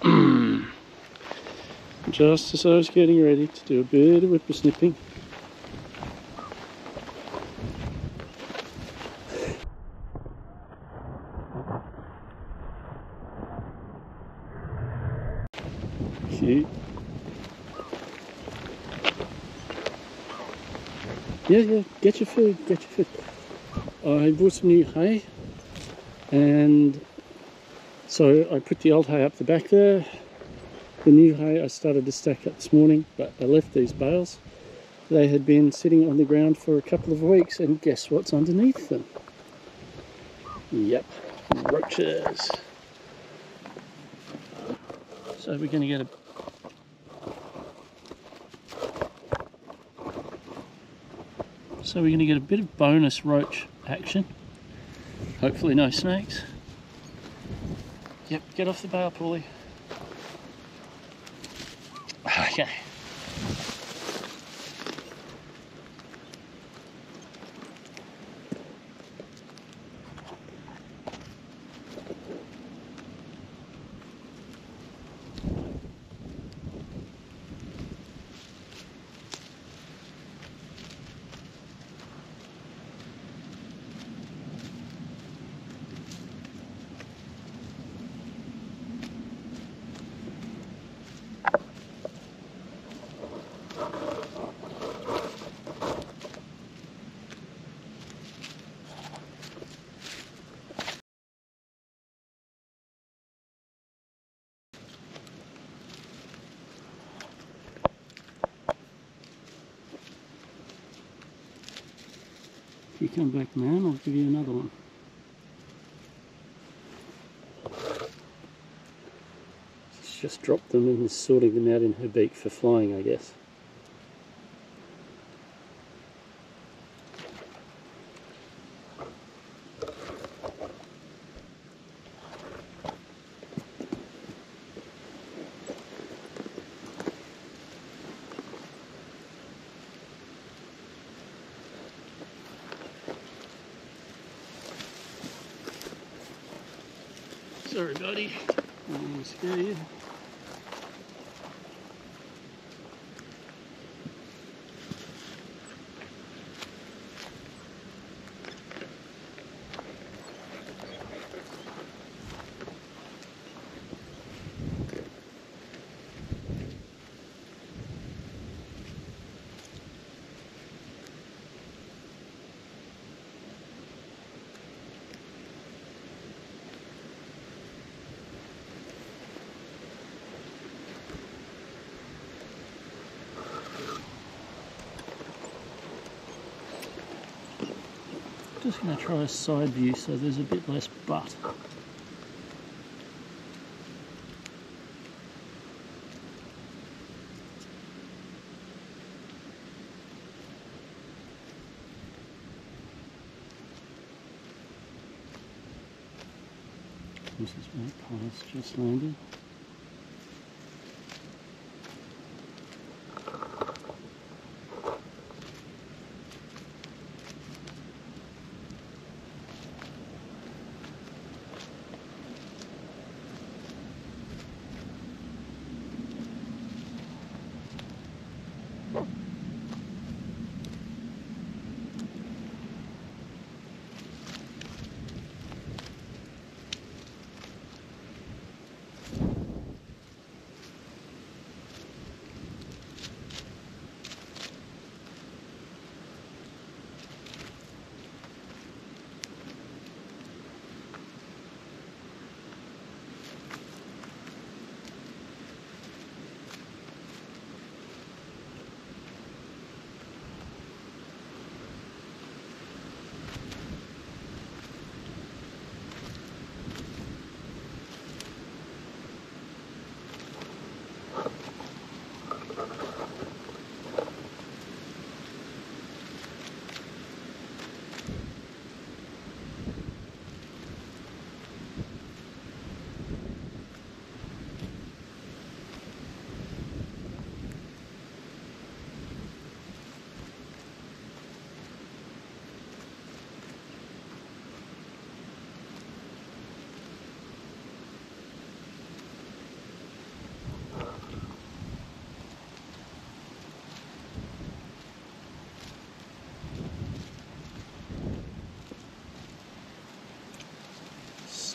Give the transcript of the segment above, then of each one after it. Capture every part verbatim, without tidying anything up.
Just as I was getting ready to do a bit of whipper snipping, cute. Yeah, yeah, get your food, get your food. I bought some new hay, and so I put the old hay up the back there. The new hay I started to stack up this morning, but I left these bales. They had been sitting on the ground for a couple of weeks, and guess what's underneath them? Yep, roaches. So we're going to get a So we're going to get a bit of bonus roach action. Hopefully no snakes. Yep, get off the bale, Pauly. Okay. If you come back, man, I'll give you another one. She's just dropped them and is sorting them out in her beak for flying, I guess. Sorry, buddy. I don't want to scare you. Just going to try a side view so there's a bit less butt. This is Magpies just landed.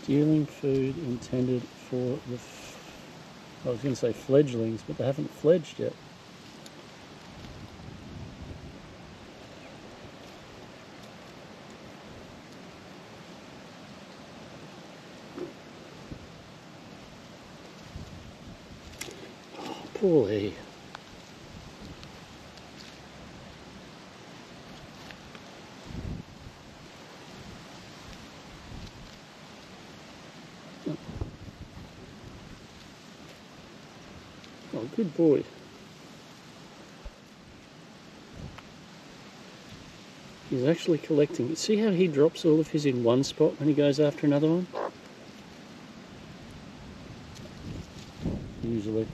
Stealing food intended for the, f I was going to say fledglings, but they haven't fledged yet. Oh, Pauly. Oh, good boy. He's actually collecting. See how he drops all of his in one spot when he goes after another one? Usually.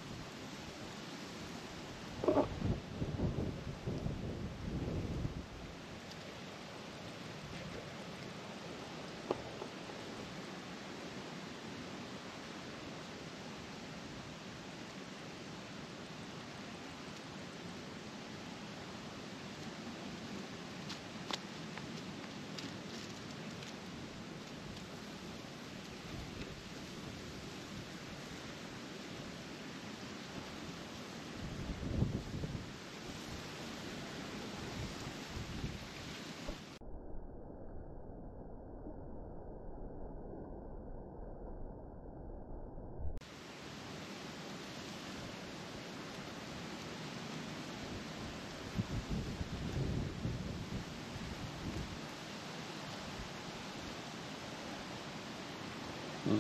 Oh.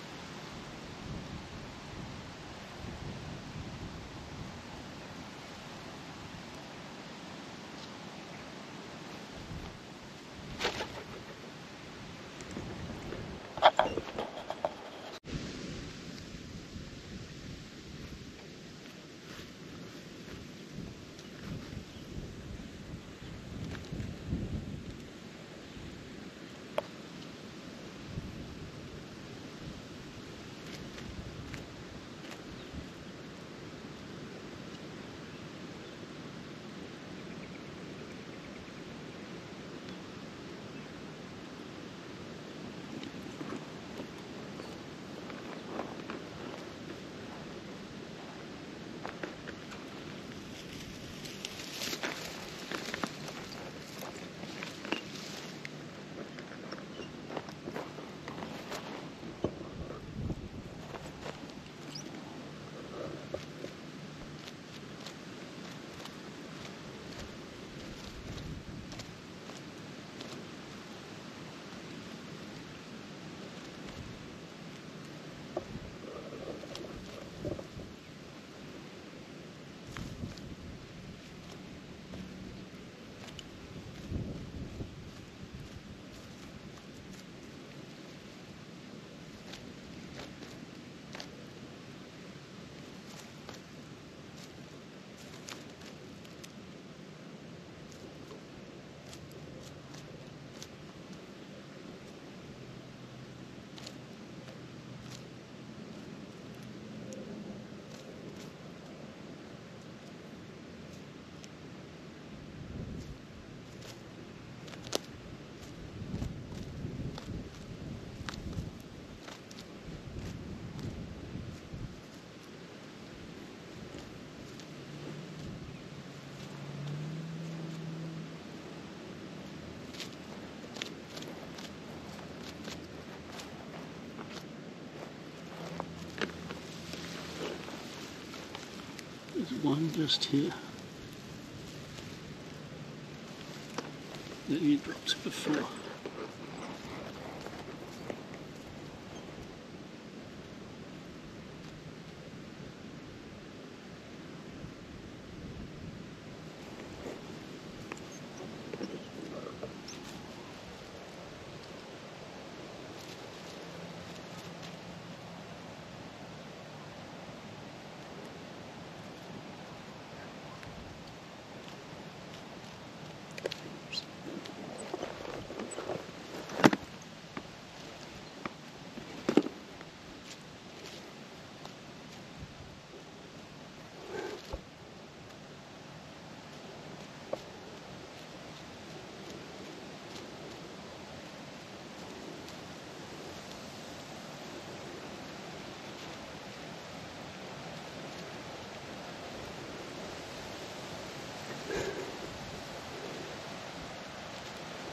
There's one just here that he dropped before.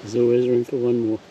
There's always room for one more.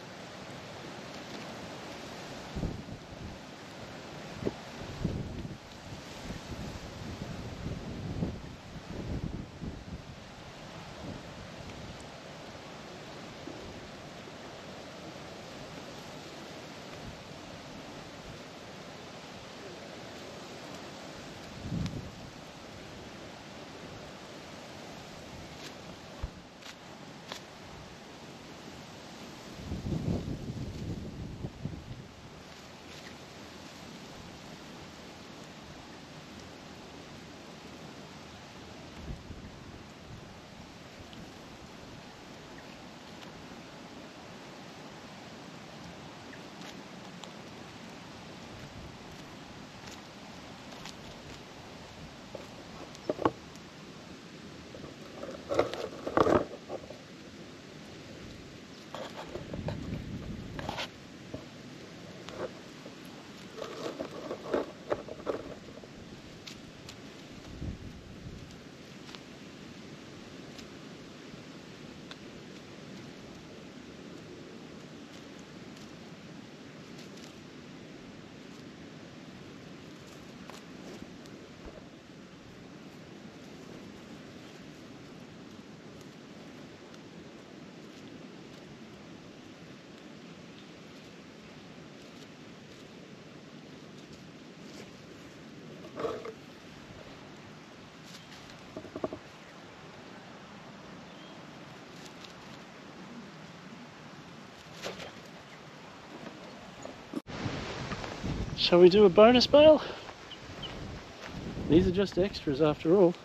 Shall we do a bonus bale? These are just extras after all.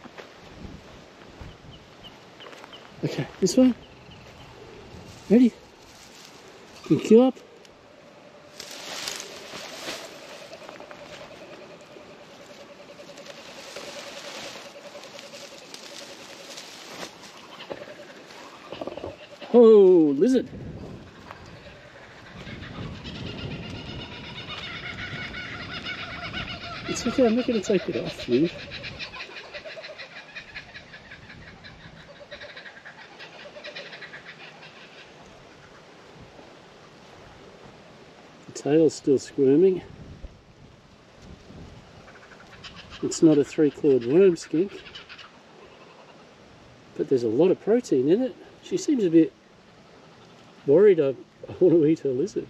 Okay, this one. Ready? Can you queue up? Oh, lizard. It's okay, I'm not going to take it off you. The tail's still squirming. It's not a three-clawed worm skink, but there's a lot of protein in it. She seems a bit worried I, I want to eat her lizard.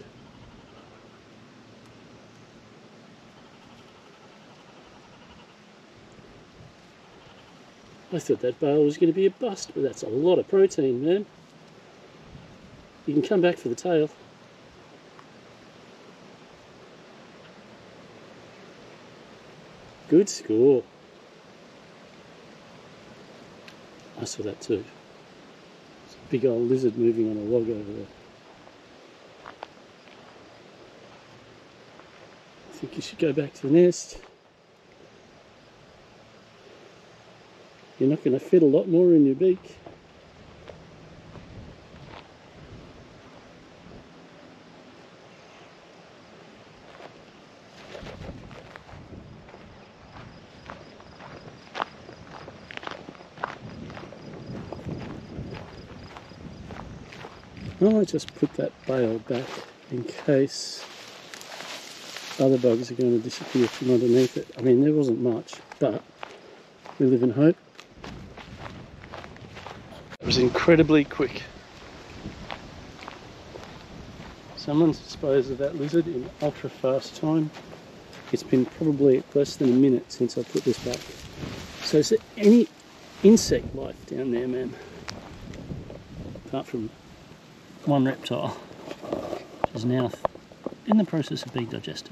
I thought that bale was going to be a bust, but that's a lot of protein, man. You can come back for the tail. Good score. I saw that too. It's a big old lizard moving on a log over there. I think you should go back to the nest. You're not going to fit a lot more in your beak. I might just put that bale back in case other bugs are going to disappear from underneath it. I mean, there wasn't much, but we live in hope. It was incredibly quick. Someone's disposed of that lizard in ultra fast time. It's been probably less than a minute since I put this back. So is there any insect life down there, man? Apart from one reptile, which is now in the process of being digested.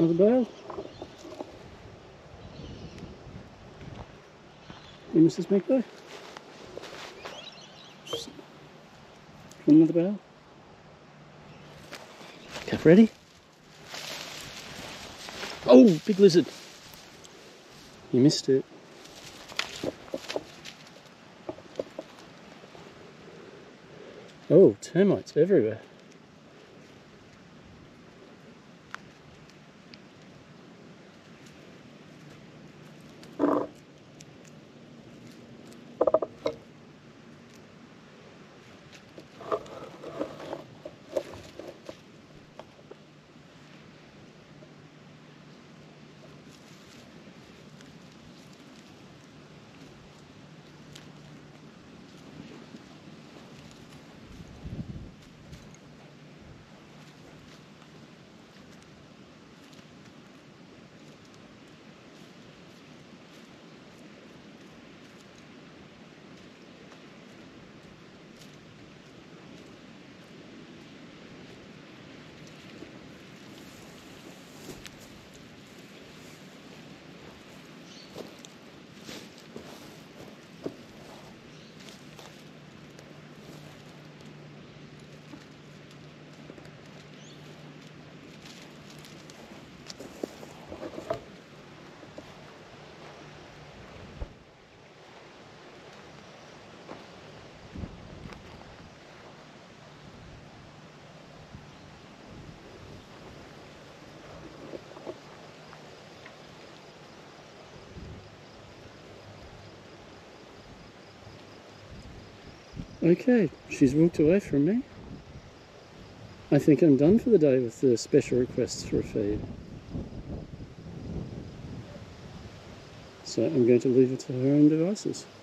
Another bale. You, Missus Magpie? Another bale. Cap ready? Oh, big lizard. You missed it. Oh, termites everywhere. Okay, she's walked away from me. I think I'm done for the day with the special requests for a feed. So I'm going to leave it to her own devices.